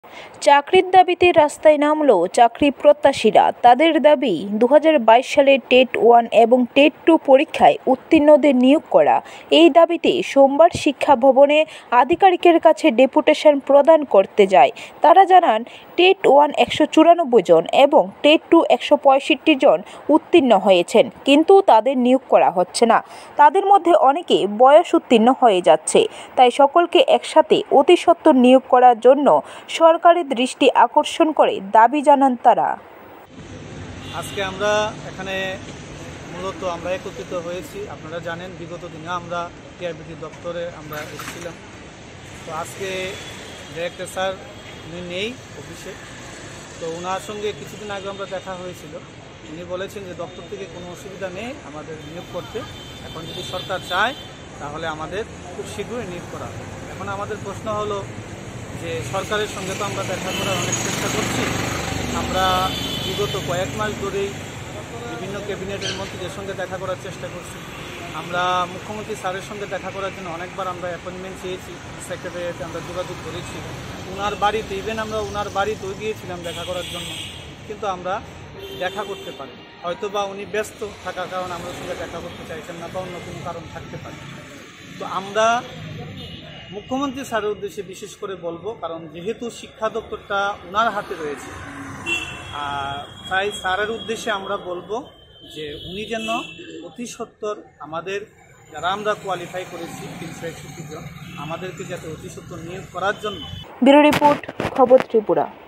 চাকরির দাবিতে রাস্তায় নামল চাকরি প্রত্যাশীরা। তাদের দাবি 2022 সালে টেট 1 এবং টেট 2 পরীক্ষায় উত্তীর্ণদের নিয়োগ করা। এই দাবিতে সোমবার শিক্ষা ভবনে আধিকারিকের কাছে ডেপুটেশন প্রদান করতে যায়। তারা জানান, টেট 1 194 জন এবং টেট 2 165 জন উত্তীর্ণ হয়েছেন, কিন্তু তাদের নিয়োগ করা হচ্ছে না। তাদের মধ্যে অনেকে বয়স উত্তীর্ণ হয়ে যাচ্ছে। তাই সকলকে একসাথে অতি সত্বর নিয়োগ করার জন্য সরকারের দৃষ্টি আকর্ষণ করে দাবি জানান তারা। আজকে আমরা এখানে মূলত আমরা একত্রিত হয়েছি। আপনারা জানেন, বিগত দিনে আমরা টিআরবিটি দপ্তরে আমরা এসেছিলাম। তো আজকে ডিরেক্টর স্যার উনি নেই অফিসে, তো ওনার সঙ্গে কিছুদিন আগে আমরা দেখা হয়েছিল। উনি বলেছেন যে দপ্তর থেকে কোনো অসুবিধা নেই আমাদের নিয়োগ করতে, এখন যদি সরকার চায় তাহলে আমাদের খুব শীঘ্রই নিয়োগ করা হবে। এখন আমাদের প্রশ্ন হলো যে সরকারের সঙ্গে তো আমরা দেখা করার অনেক চেষ্টা করছি। আমরা বিগত কয়েক মাস ধরেই বিভিন্ন ক্যাবিনেটের মন্ত্রীদের সঙ্গে দেখা করার চেষ্টা করছি। আমরা মুখ্যমন্ত্রী স্যারের সঙ্গে দেখা করার জন্য অনেকবার আমরা অ্যাপয়েন্টমেন্ট চেয়েছি, সেক্রেটারিয়েটে আমরা যোগাযোগ করেছি। ওনার বাড়িতে ইভেন আমরা ওনার বাড়িতেও গিয়েছিলাম দেখা করার জন্য, কিন্তু আমরা দেখা করতে পারি। হয়তো বা উনি ব্যস্ত থাকার কারণে আমাদের সঙ্গে দেখা করতে চাইছেন না, বা অন্য কোনো কারণ থাকতে পারে। তো আমরা মুখ্যমন্ত্রী স্যারের উদ্দেশ্যে বিশেষ করে বলবো, কারণ যেহেতু শিক্ষা দপ্তরটা ওনার হাতে রয়েছে, তাই স্যারের উদ্দেশ্যে আমরা বলবো যে উনি যেন অতি সত্বর আমাদের যারা আমরা কোয়ালিফাই করেছি 361 জন, আমাদেরকে যাতে অতি সত্বর নিয়োগ করার জন্য। ব্যুরো রিপোর্ট, খবর ত্রিপুরা।